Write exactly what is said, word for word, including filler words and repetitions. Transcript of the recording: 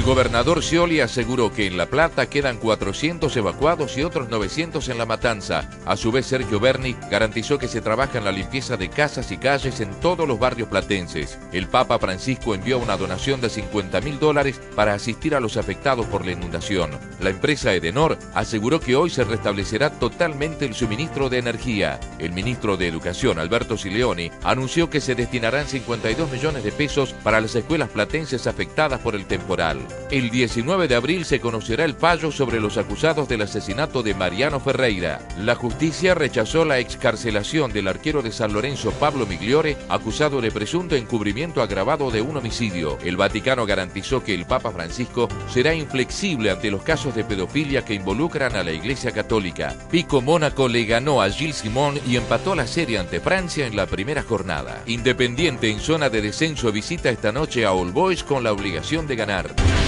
El gobernador Scioli aseguró que en La Plata quedan cuatrocientos evacuados y otros novecientos en La Matanza. A su vez, Sergio Berni garantizó que se trabaja en la limpieza de casas y calles en todos los barrios platenses. El Papa Francisco envió una donación de cincuenta mil dólares para asistir a los afectados por la inundación. La empresa Edenor aseguró que hoy se restablecerá totalmente el suministro de energía. El ministro de Educación, Alberto Sileoni, anunció que se destinarán cincuenta y dos millones de pesos para las escuelas platenses afectadas por el temporal. El diecinueve de abril se conocerá el fallo sobre los acusados del asesinato de Mariano Ferreira. La justicia rechazó la excarcelación del arquero de San Lorenzo Pablo Migliore, acusado de presunto encubrimiento agravado de un homicidio. El Vaticano garantizó que el Papa Francisco será inflexible ante los casos de pedofilia que involucran a la Iglesia Católica. Pico Mónaco le ganó a Gilles Simon y empató la serie ante Francia en la primera jornada. Independiente en zona de descenso visita esta noche a All Boys con la obligación de ganar.